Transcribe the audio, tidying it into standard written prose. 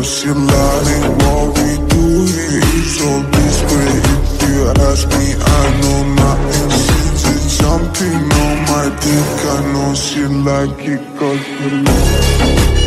she lying. What we do here is so discreet. If you ask me, I know nothing. She just jumping on my dick. I know she like it 'cause she